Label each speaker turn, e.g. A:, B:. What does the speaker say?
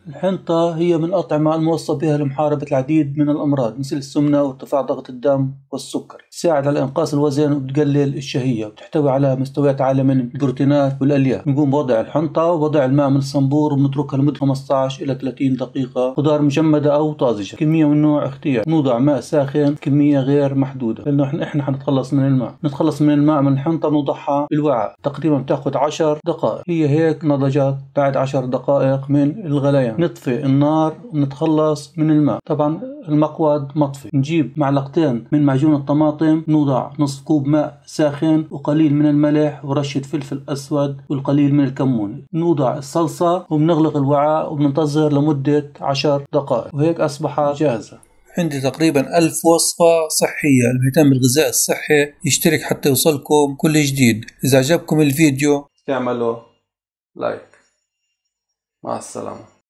A: الحنطة هي من الأطعمة الموصى بها لمحاربة العديد من الأمراض مثل السمنة وارتفاع ضغط الدم والسكر. تساعد على إنقاص الوزن وتقلل الشهية، وتحتوي على مستويات عالية من البروتينات والألياف. نقوم بوضع الحنطة ووضع الماء من الصنبور وبنتركها لمدة 15 إلى 30 دقيقة. خضار مجمدة أو طازجة، كمية والنوع اختيار. نوضع ماء ساخن كمية غير محدودة، لأنه إحنا حنتخلص من الماء. نتخلص من الماء من الحنطة ونوضعها بالوعاء، تقريبا بتاخد 10 دقائق. هي هيك نضجت بعد 10 دقائق من الغليان. نطفي النار ونتخلص من الماء. طبعا المقود مطفي. نجيب معلقتين من معجون الطماطم، نوضع نصف كوب ماء ساخن وقليل من الملح ورشة فلفل أسود والقليل من الكمون. نوضع الصلصة وبنغلق الوعاء وبننتظر لمدة 10 دقائق، وهيك أصبحت جاهزة. عندي تقريبا 1000 وصفة صحية. المهتم بالغذاء الصحي يشترك حتى يوصلكم كل جديد. إذا عجبكم الفيديو اعملوا لايك. مع السلامة.